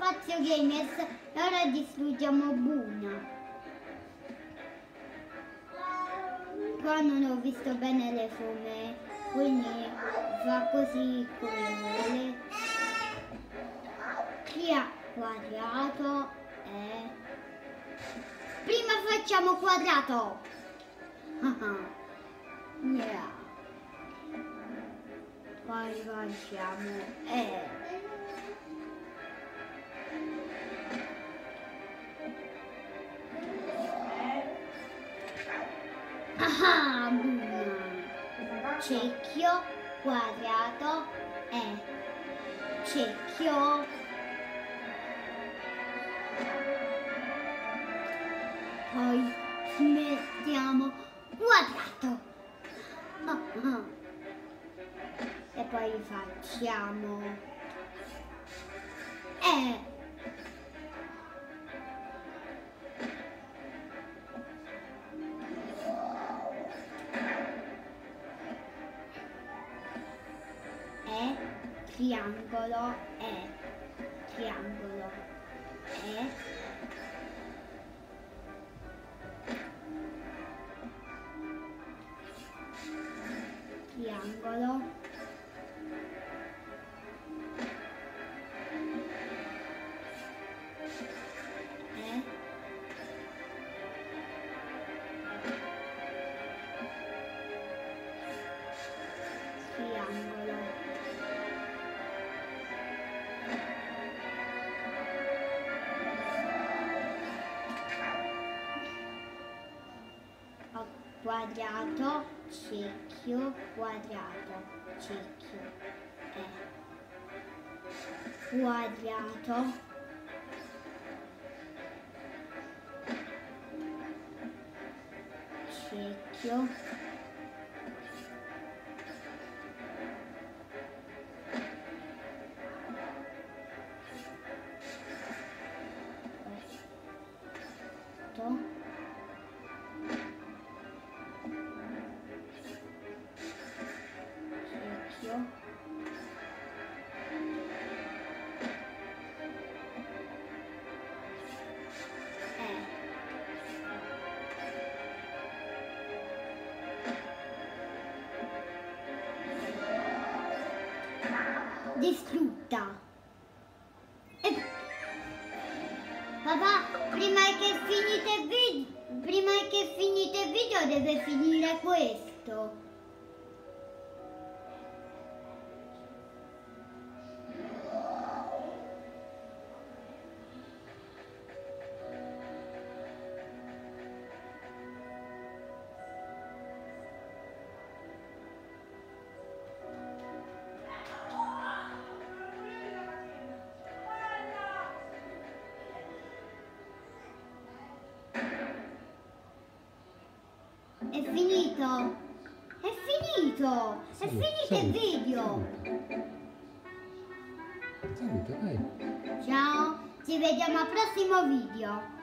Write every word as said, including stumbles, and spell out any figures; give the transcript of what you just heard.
Spazio Gamers e ora distruggiamo Buna. Qua non ho visto bene le forme, quindi fa così come vuole. Crea quadrato e... Prima facciamo quadrato! Yeah. Poi facciamo E. Ah, Buna. Cerchio, quadrato, E. Cerchio. Poi mettiamo quadrato. Ah, ah. E poi facciamo E. E, triangolo, E, triangolo, E, triangolo, E, triangolo. Quadrato, cerchio, quadrato, cerchio, E, quadrato, cerchio, questo. Distrutta. E... Papà, prima che finite il video, prima che finite il video deve finire questo. È finito! È finito! È Saluto, finito saluto, il video! Saluto, dai. Ciao! Ci vediamo al prossimo video!